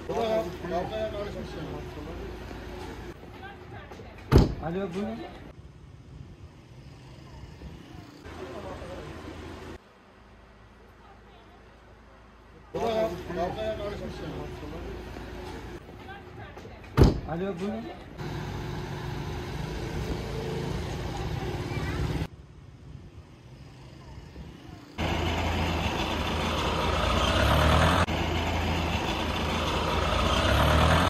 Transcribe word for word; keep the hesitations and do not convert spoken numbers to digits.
Bu da kavgaya karışmış ya. Alo bu ne? Bu da kavgaya karışmış ya. Alo bu ne?